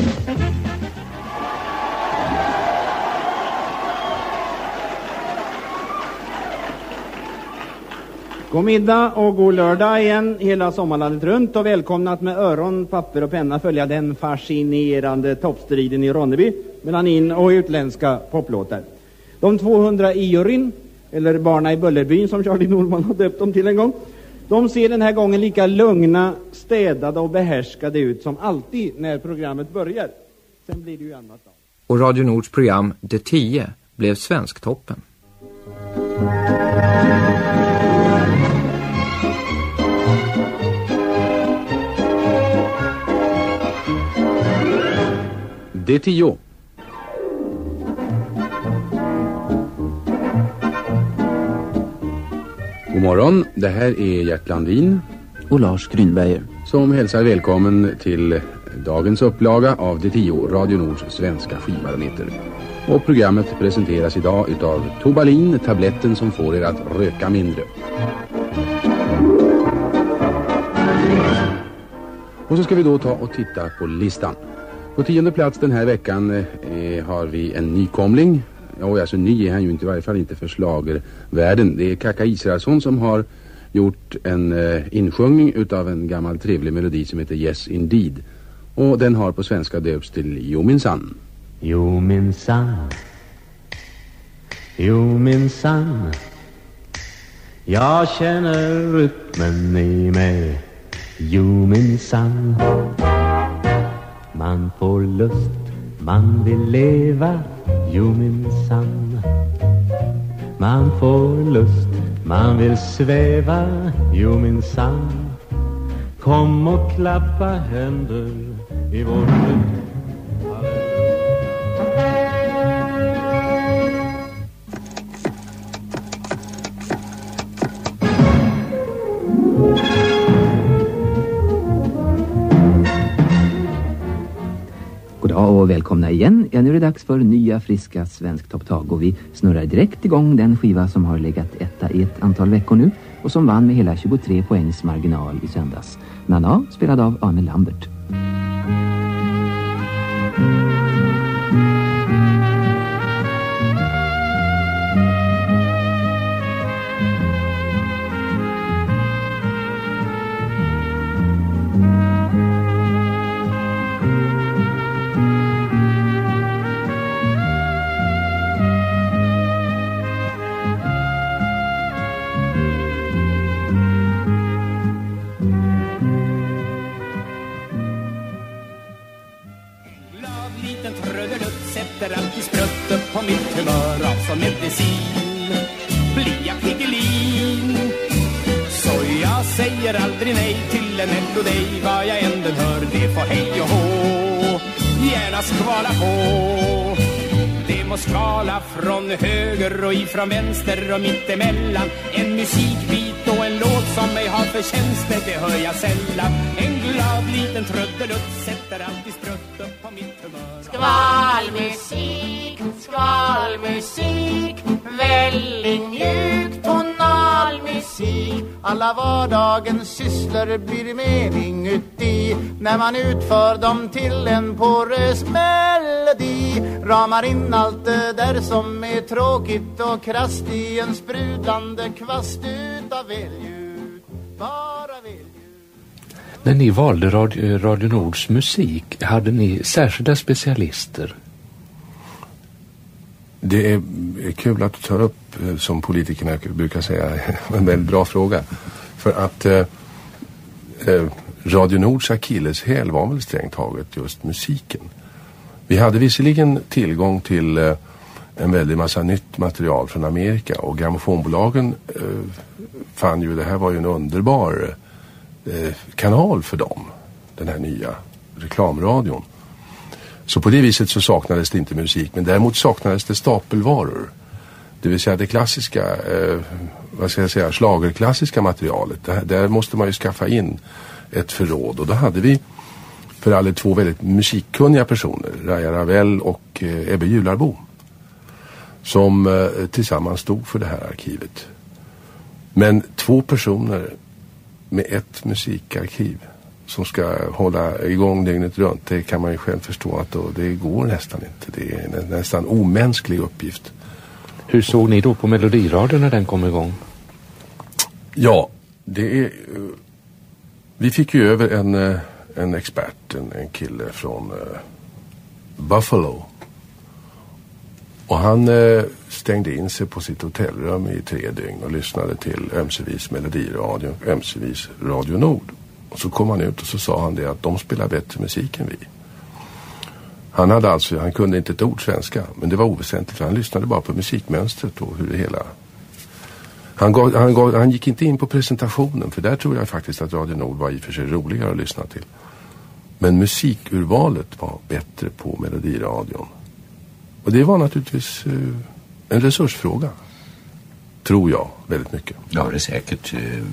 God middag och god lördag igen hela sommarlandet runt och välkomna att med öron, papper och penna följa den fascinerande toppstriden i Ronneby mellan in- och utländska poplåtar. De 200 i juryn, eller barna i Bullerbyn som Charlie Norman har döpt dem till en gång, de ser den här gången lika lugna, städade och behärskade ut som alltid när programmet börjar. Sen blir det ju annat då. Och Radio Nords program Det 10 blev Svensktoppen. Det 10. God morgon, det här är Gert Landin och Lars Grünberger som hälsar välkommen till dagens upplaga av Det 10, Radio Nords svenska skivbarometer. Och programmet presenteras idag utav Tobalin, tabletten som får er att röka mindre. Och så ska vi då ta och titta på listan. På 10:e plats den här veckan har vi en nykomling. Ja, alltså ny är han ju inte, i varje fall inte för schlagervärlden. Det är Kaka Israelsson som har gjort en insjungning utav en gammal trevlig melodi som heter Yes Indeed. Och den har på svenska döps till Jo minsann. Jo minsann, jo minsann, jag känner rytmen i mig. Jo minsann, man får lust, man vill leva. Jo minsann, man får lust, man vill sväva. Jo minsann, kom och klappa händer i vår rytm. Goddag och välkomna igen. Ja, nu är det dags för nya friska svensk topptag och vi snurrar direkt igång den skiva som har legat etta i ett antal veckor nu och som vann med hela 23 poängs marginal i söndags. Nana, spelad av Arne Lambert. Alltid sprött upp på mitt humör av säger aldrig nej till en melodi. Vad jag ändå hör, det får hej och hå. Gärna skvala på. Det må skala från höger och ifrån vänster och mittemellan. En musikbit och en låt som mig har förtjänster, det hör jag sällan. En glad liten tröddelutt sätter alltid sprutt upp på mitt humör. Skvalmusik, skvalmusik, väldigt mjuk tonalmusik. Alla vardagens sysslor blir mening uti när man utför dem till en porös melodi. Ramar in allt det där som är tråkigt och krasst i en sprudlande kvast utav välljud, bara välljud. När ni valde Radio Nords musik, hade ni särskilda specialister? Det är kul att du tar upp, som politikerna brukar säga, en väldigt bra fråga. För att Radio Nords akilleshäl var väl strängt taget just musiken. Vi hade visserligen tillgång till en väldig massa nytt material från Amerika, och grammofonbolagen fann ju, det här var ju en underbar kanal för dem, den här nya reklamradion. Så på det viset så saknades det inte musik, men däremot saknades det stapelvaror. Det vill säga det klassiska, schlagerklassiska materialet. Där måste man ju skaffa in ett förråd, och då hade vi för alla två väldigt musikkunniga personer, Raja Ravel och Ebbe Jularbo, som tillsammans stod för det här arkivet. Men två personer med ett musikarkiv som ska hålla igång dygnet runt, det kan man ju själv förstå att det går nästan inte. Det är en nästan omänsklig uppgift. Hur såg ni då på Melodiradion när den kom igång? Ja, vi fick ju över en expert, en kille från Buffalo. Och han stängde in sig på sitt hotellrum i 3 dygn och lyssnade till ömsevis Melodiradio, ömsevis Radio Nord. Och så kom han ut och så sa han det att de spelar bättre musik än vi. Han kunde inte ett ord svenska, men det var oväsentligt, för han lyssnade bara på musikmönstret och hur det hela. Han gick inte in på presentationen, för där tror jag faktiskt att Radio Nord var i och för sig roligare att lyssna till. Men musikurvalet var bättre på Melodiradion. Och det var naturligtvis en resursfråga, tror jag, väldigt mycket. Ja, det är säkert.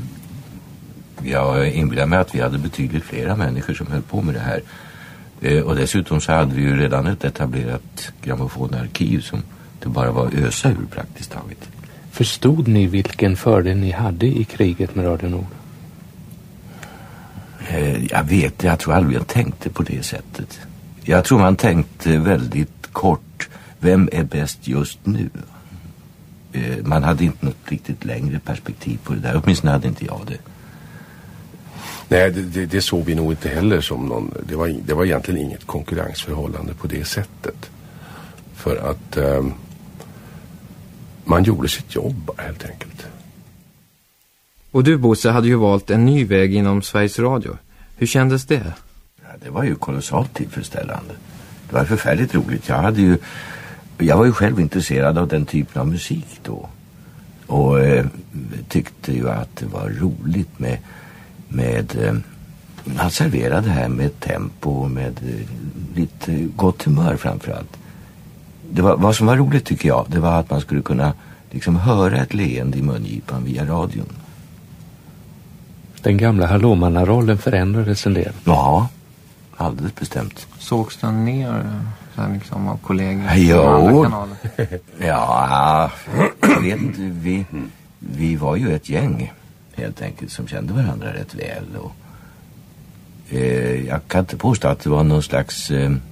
Jag inbillar mig att vi hade betydligt flera människor som höll på med det här. Och dessutom så hade vi ju redan ett etablerat grammofonarkiv som det bara var ösa ur praktiskt taget. Förstod ni vilken fördel ni hade i kriget med Radio Nord? Jag tror aldrig jag tänkte på det sättet. Jag tror man tänkte väldigt kort, vem är bäst just nu? Man hade inte något riktigt längre perspektiv på det där, åtminstone hade inte jag det. Nej, det såg vi nog inte heller som någon. Det var egentligen inget konkurrensförhållande på det sättet. För att man gjorde sitt jobb helt enkelt. Och du, Bosse, hade ju valt en ny väg inom Sveriges Radio. Hur kändes det? Ja, det var ju kolossalt tillfredsställande. Det var förfärligt roligt. Jag var ju själv intresserad av den typen av musik då. Och tyckte ju att det var roligt med att servera det här med tempo och med lite gott humör framförallt. Vad som var roligt tycker jag, det var att man skulle kunna liksom höra ett leende i mungipan via radion. Den gamla hallåmannarollen förändrades en del. Ja, alldeles bestämt. Sågs den ner liksom, av kollegor? Jo. Ja, jag vet inte, vi var ju ett gäng helt enkelt som kände varandra rätt väl. Och, jag kan inte påstå att det var någon slags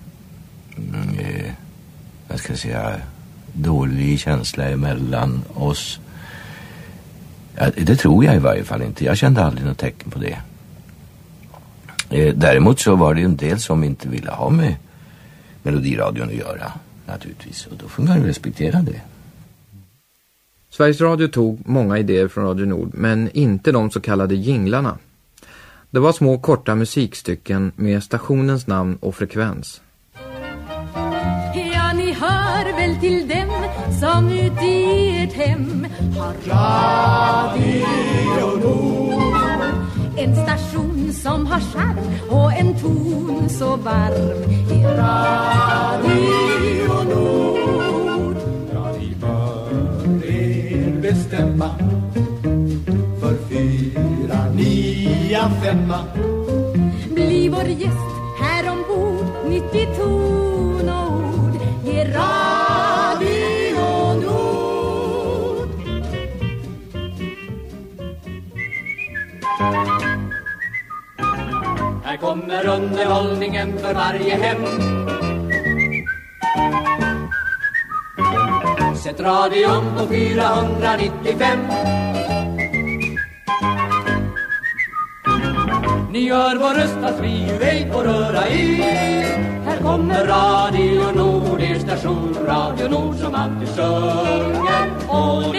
jag ska säga dålig känsla emellan oss. Ja, det tror jag i varje fall inte. Jag kände aldrig något tecken på det. Däremot så var det en del som inte ville ha med Melodiradion att göra, naturligtvis. Och då får man respektera det. Sveriges Radio tog många idéer från Radio Nord, men inte de så kallade jinglarna. Det var små korta musikstycken med stationens namn och frekvens. Ja, ni hör väl till dem som ut i ert hem har Radio Nord. En station som har charm och en ton så varm. I Radio Nord. Ja, vi bör er bestämma för 4, 9, 5. Bli vår gäst här ombord, 90 ton och ord. I Radio Nord. Här kommer underhållningen för varje hem. Sätt radion på 495. Ni gör vår röst att vi ej får röra i. Här kommer Radio Nord, er station. Radio Nord som alltid sjunger och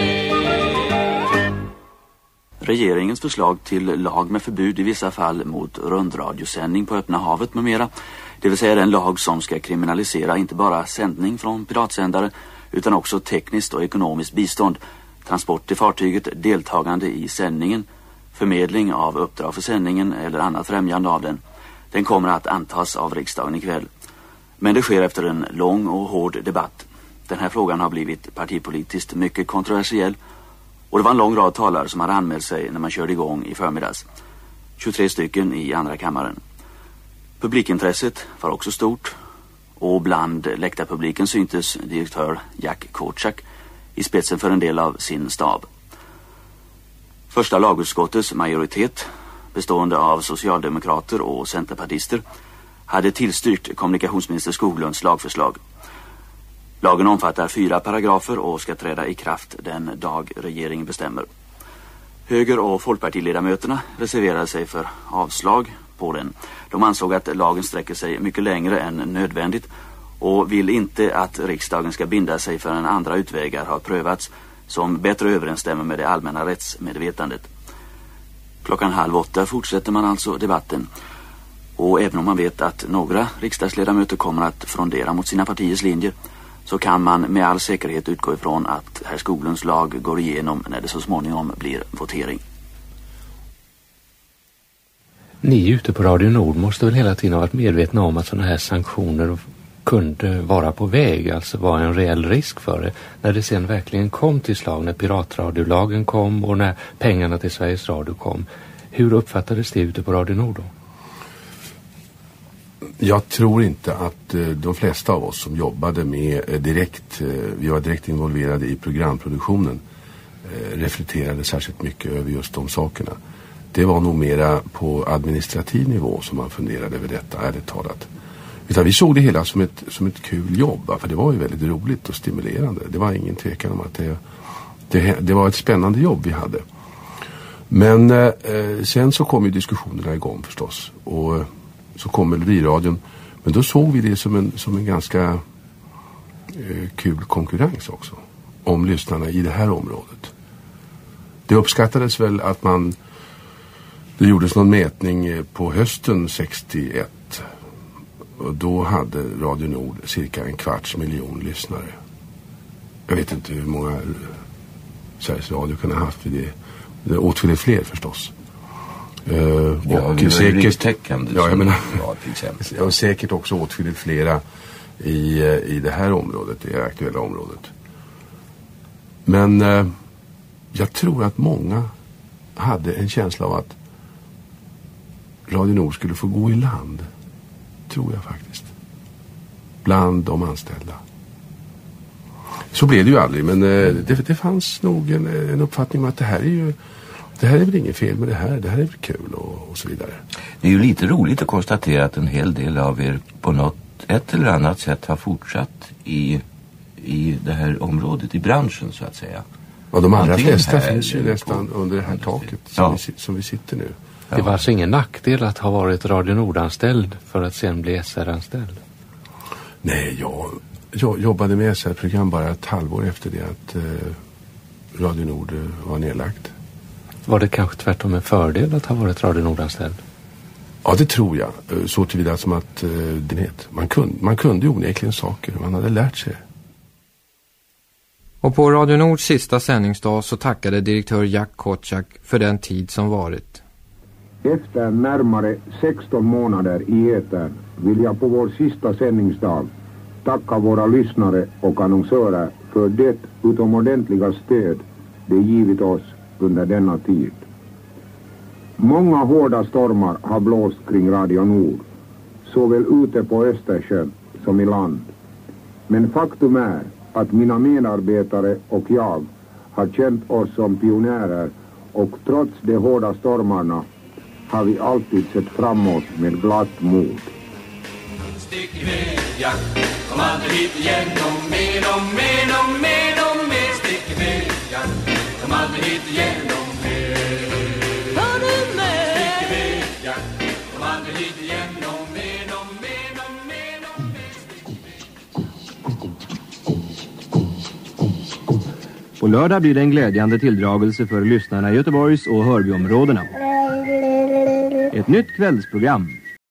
Regeringens förslag till lag med förbud i vissa fall mot rundradiosändning på öppna havet med mera, det vill säga den lag som ska kriminalisera inte bara sändning från piratsändare utan också tekniskt och ekonomiskt bistånd, transport till fartyget, deltagande i sändningen, förmedling av uppdrag för sändningen eller annat främjande av den. Den kommer att antas av riksdagen ikväll. Men det sker efter en lång och hård debatt. Den här frågan har blivit partipolitiskt mycket kontroversiell. Och det var en lång rad talare som hade anmält sig när man körde igång i förmiddags. 23 stycken i andra kammaren. Publikintresset var också stort. Och bland läktarpubliken syntes direktör Jack Korczak i spetsen för en del av sin stab. Första lagutskottets majoritet, bestående av socialdemokrater och centerpartister, hade tillstyrkt kommunikationsminister Skoglunds lagförslag. Lagen omfattar 4 paragrafer och ska träda i kraft den dag regeringen bestämmer. Höger- och folkpartiledamöterna reserverade sig för avslag på den. De ansåg att lagen sträcker sig mycket längre än nödvändigt och vill inte att riksdagen ska binda sig förrän andra utvägar har prövats som bättre överensstämmer med det allmänna rättsmedvetandet. 7:30 fortsätter man alltså debatten. Och även om man vet att några riksdagsledamöter kommer att frondera mot sina partiers linjer, så kan man med all säkerhet utgå ifrån att herr Skoglunds lag går igenom när det så småningom blir votering. Ni ute på Radio Nord måste väl hela tiden ha varit medvetna om att sådana här sanktioner kunde vara på väg, alltså var en reell risk för det. När det sen verkligen kom till slag, när piratradiolagen kom och när pengarna till Sveriges Radio kom. Hur uppfattades det ute på Radio Nord då? Jag tror inte att de flesta av oss som jobbade med vi var direkt involverade i programproduktionen, reflekterade särskilt mycket över just de sakerna. Det var nog mera på administrativ nivå som man funderade över detta, ärligt talat. Utan vi såg det hela som ett kul jobb, för det var ju väldigt roligt och stimulerande. Det var ingen tvekan om att det var ett spännande jobb vi hade. Men sen så kom ju diskussionerna igång förstås, och så kom Melodiradion. Men då såg vi det som en ganska kul konkurrens också om lyssnarna i det här området. Det uppskattades väl att det gjordes någon mätning på hösten 61, och då hade Radio Nord cirka 250 000 lyssnare. Jag vet inte hur många Sveriges Radio kunde ha haft vid det. Det är åtskilligt fler förstås. Och säkert, och säkert också åtskilligt flera i det här området, det aktuella området. Men jag tror att många hade en känsla av att Radio Nord skulle få gå i land. Tror jag faktiskt. Bland de anställda. Så blev det ju aldrig, men det fanns nog en uppfattning om att det här är väl inget fel med det här är väl kul och så vidare. Det är ju lite roligt att konstatera att en hel del av er på ett eller annat sätt har fortsatt i det här området, i branschen så att säga. Ja, de allra flesta finns ju nästan under det här taket som vi sitter nu. Det var alltså ingen nackdel att ha varit Radio Nord-anställd för att sen bli SR-anställd? Nej, jag jobbade med SR-program bara ett halvår efter det att Radio Nord var nedlagt. Var det kanske tvärtom en fördel att ha varit Radio Nord-anställd? Ja, det tror jag. Så tillvida som att man kunde ju onekligen saker. Man hade lärt sig. Och på Radio Nords sista sändningsdag så tackade direktör Jack Korczak för den tid som varit. Efter närmare 16 månader i etern vill jag på vår sista sändningsdag tacka våra lyssnare och annonsörer för det utomordentliga stöd de givit oss under denna tid. Många hårda stormar har blåst kring Radio Nord, såväl ute på Östersjön som i land. Men faktum är att mina medarbetare och jag har känt oss som pionjärer, och trots de hårda stormarna har vi alltid sett framåt med glatt mod. Stick iväg, ja, kom aldrig hit igen, och mer, och mer, och mer, och mer. Stick iväg, ja, kom aldrig hit igen, och mer. Hör du med? Stick iväg, ja, kom aldrig hit igen, och mer, och mer, och mer, och mer. På lördag blir det en glädjande tilldragelse för lyssnarna i Göteborgs och Hörbyområdena. Ett nytt kvällsprogram.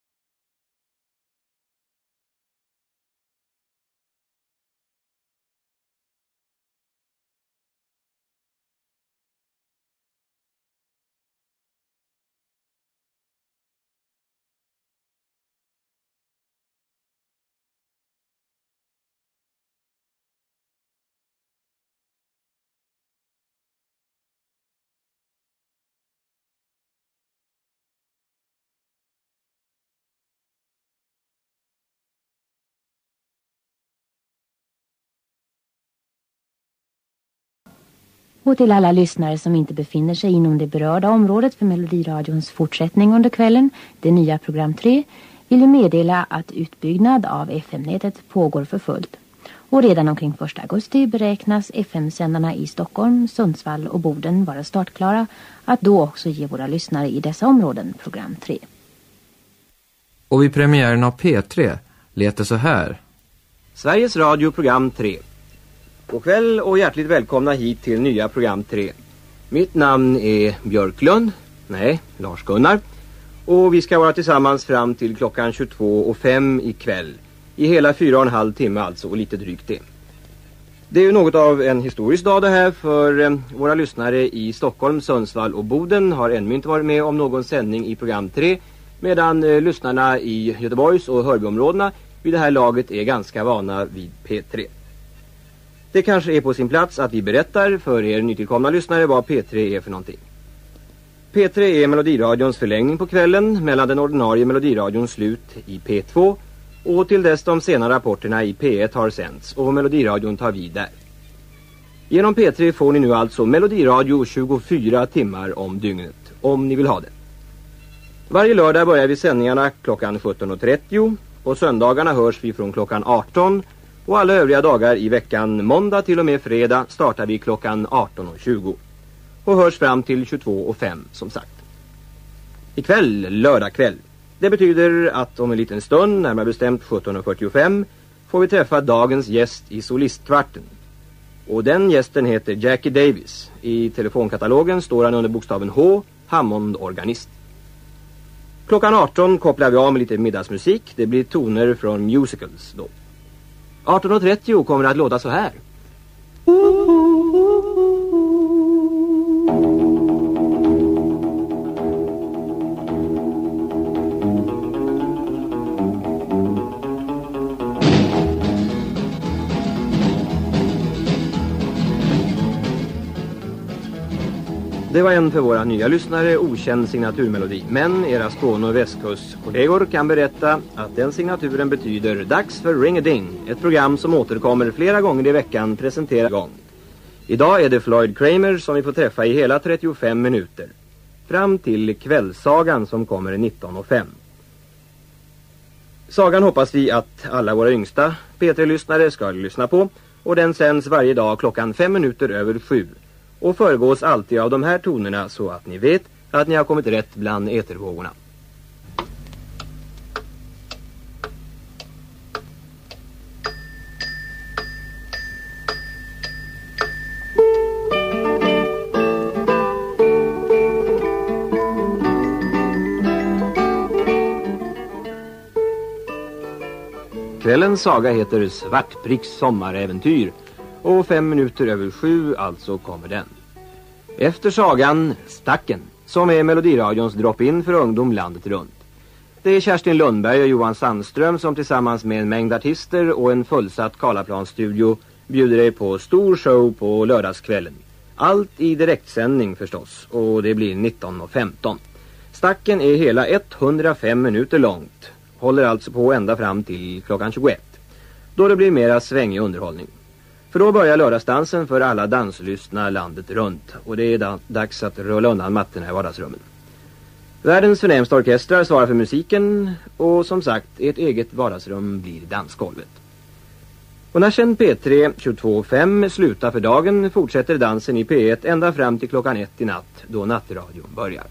Och till alla lyssnare som inte befinner sig inom det berörda området för Melodiradions fortsättning under kvällen, det nya program 3, vill vi meddela att utbyggnad av FM-nätet pågår för fullt. Och redan omkring 1 augusti beräknas FM-sändarna i Stockholm, Sundsvall och Boden vara startklara, att då också ge våra lyssnare i dessa områden program 3. Och vid premiären av P3 lät det så här. Sveriges Radio program 3. God kväll och hjärtligt välkomna hit till nya program 3. Mitt namn är Björklund, Lars-Gunnar. Och vi ska vara tillsammans fram till klockan 22:05 ikväll. I hela 4,5 timme alltså, och lite drygt det. Det är ju något av en historisk dag det här, för våra lyssnare i Stockholm, Sundsvall och Boden har ännu inte varit med om någon sändning i program 3, medan lyssnarna i Göteborgs och Hörbyområdena vid det här laget är ganska vana vid P3. Det kanske är på sin plats att vi berättar för er nytillkomna lyssnare vad P3 är för någonting. P3 är Melodiradions förlängning på kvällen mellan den ordinarie Melodiradions slut i P2 och till dess de sena rapporterna i P1 har sänds och Melodiradion tar vid där. Genom P3 får ni nu alltså Melodiradio 24 timmar om dygnet, om ni vill ha det. Varje lördag börjar vi sändningarna klockan 17:30, på söndagarna hörs vi från klockan 18 och alla övriga dagar i veckan, måndag till och med fredag, startar vi klockan 18:20 och hörs fram till 22:05 som sagt. Ikväll, lördagkväll. Det betyder att om en liten stund, närmare bestämt 17:45, får vi träffa dagens gäst i solistkvarten. Och den gästen heter Jackie Davis. I telefonkatalogen står han under bokstaven H, Hammond-organist. Klockan 18 kopplar vi av med lite middagsmusik. Det blir toner från musicals då. 18:30 kommer det att låta så här. Det var en för våra nya lyssnare okänd signaturmelodi, men era Skåne- och västkustkollegor kan berätta att den signaturen betyder Dags för Ring-a-Ding, ett program som återkommer flera gånger i veckan presenterar gång. Idag är det Floyd Kramer som vi får träffa i hela 35 minuter, fram till kvällssagan som kommer 19:05. Sagan hoppas vi att alla våra yngsta P3-lyssnare ska lyssna på, och den sänds varje dag klockan 7:05 och föregås alltid av de här tonerna, så att ni vet att ni har kommit rätt bland etervågorna. Kvällens saga heter Svartpricks sommaräventyr, och 7:05 alltså kommer den. Efter sagan Stacken, som är Melodiradions drop-in för ungdom landet runt. Det är Kerstin Lundberg och Johan Sandström som tillsammans med en mängd artister och en fullsatt Karlaplanstudio bjuder dig på stor show på lördagskvällen. Allt i direktsändning förstås, och det blir 19:15. Stacken är hela 105 minuter långt, håller alltså på ända fram till klockan 21. Då det blir mera svängig underhållning. För då börjar lördagsdansen för alla danslystna landet runt, och det är dags att rulla undan mattorna i vardagsrummen. Världens förnämsta orkestrar svarar för musiken, och som sagt, ert eget vardagsrum blir dansgolvet. Och när sen P3 22.5 slutar för dagen fortsätter dansen i P1 ända fram till klockan 1 i natt, då nattradion börjar.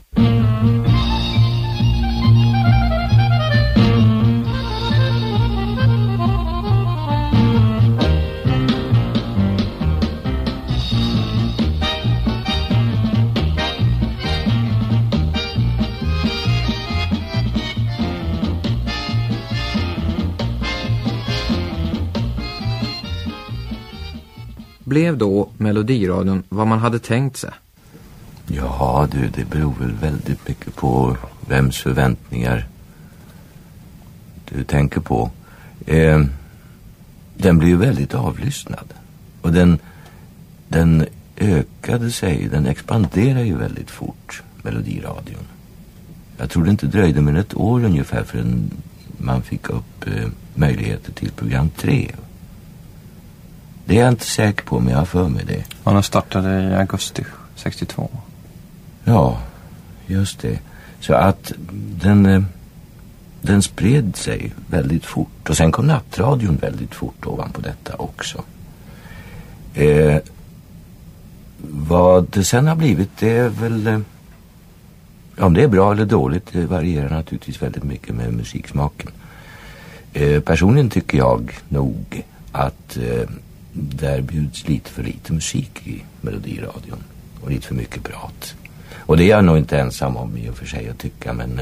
Blev då Melodiradion vad man hade tänkt sig? Ja du, det beror väl väldigt mycket på vems förväntningar du tänker på. Den blev ju väldigt avlyssnad. Och den ökade sig, den expanderade ju väldigt fort, Melodiradion. Jag tror det inte dröjde mer ett år ungefär förrän man fick upp möjligheter till program 3. Det är jag inte säker på, men jag har för mig det. Man startade i augusti 62. Ja, just det. Så att den spred sig väldigt fort. Och sen kom nattradion väldigt fort ovanpå detta också. Vad det sen har blivit, det är väl... om det är bra eller dåligt, det varierar naturligtvis väldigt mycket med musiksmaken. Personligen tycker jag nog att... där bjuds lite för lite musik i Melodiradion och lite för mycket prat. Och det är jag nog inte ensam om i och för sig att tycka, men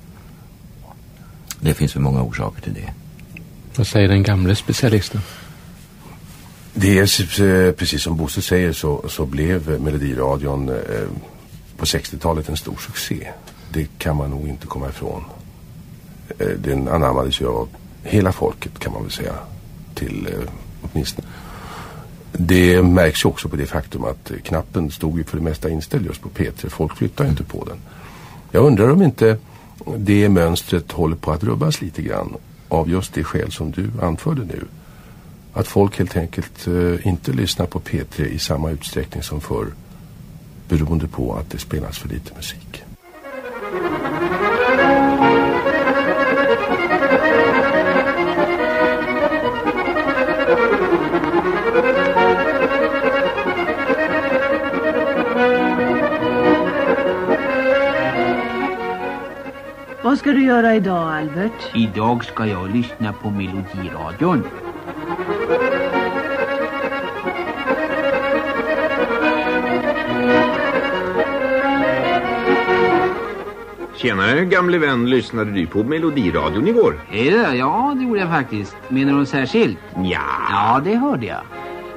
det finns för många orsaker till det. Vad säger den gamla specialisten? Dels, precis som Bosse säger, så blev Melodiradion på 60-talet en stor succé. Det kan man nog inte komma ifrån. Den anammades ju av hela folket, kan man väl säga, till åtminstone. Det märks ju också på det faktum att knappen stod ju för det mesta inställd just på P3. Folk flyttar ju inte på den. Jag undrar om inte det mönstret håller på att rubbas lite grann av just det skäl som du anförde nu. Att folk helt enkelt inte lyssnar på P3 i samma utsträckning som förr, beroende på att det spelas för lite musik. Vad ska du göra idag, Albert? Idag ska jag lyssna på Melodiradion. Tjenare, gamle vän. Lyssnade du på Melodiradion igår? Ja, det gjorde jag faktiskt. Menar du särskilt? Ja, det hörde jag.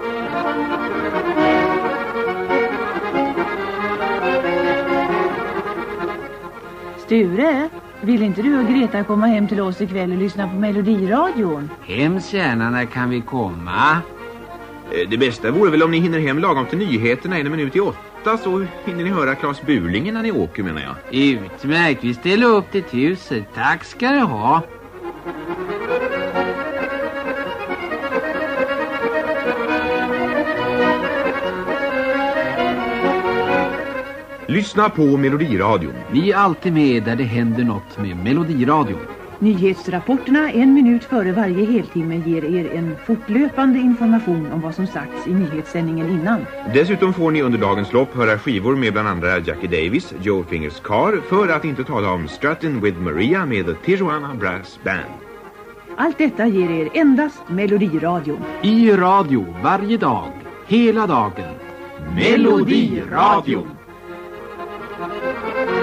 Sture, vill inte du och Greta komma hem till oss ikväll och lyssna på Melodiradion? Hemskt gärna, när kan vi komma? Det bästa vore väl om ni hinner hem lagom till nyheterna 7:50, så hinner ni höra Claes Burling när ni åker, menar jag. Utmärkt, vi ställer upp till 1000. Tack ska du ha. Lyssna på Melodiradion. Vi är alltid med där det händer något med Melodiradion. Nyhetsrapporterna 1 minut före varje heltimme ger er en fortlöpande information om vad som sagts i nyhetssändningen innan. Dessutom får ni under dagens lopp höra skivor med bland andra Jackie Davis, Joe Fingers Car, för att inte tala om Struttin' with Maria med The Tijuana Brass Band. Allt detta ger er endast Melodiradion. I radio varje dag, hela dagen. Melodiradion.